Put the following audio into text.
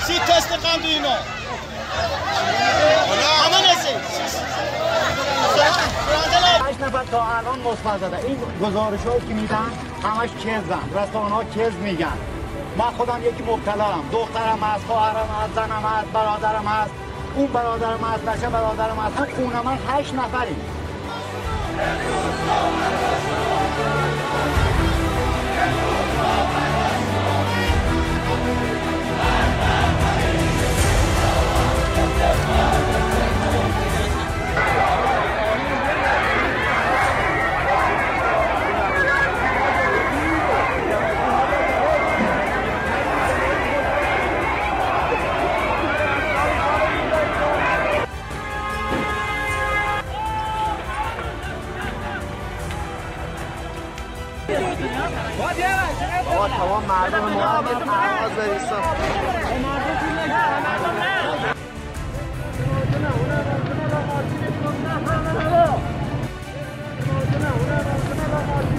سی تست قند اینا همه نسی 8 نفر تا الان مثبت زده. این گزارش‌هایی که میدن همش کذبن، رسانه‌ها کذب میگن. من خودم یکی مبتلام، دخترم هست، خواهرم هست، زنم هست، برادرم هست، اون برادرم هست، بچه برادرم هست. هم خونه من 8 نفریم. آقا تمام مردم ما هم پرواز بریستان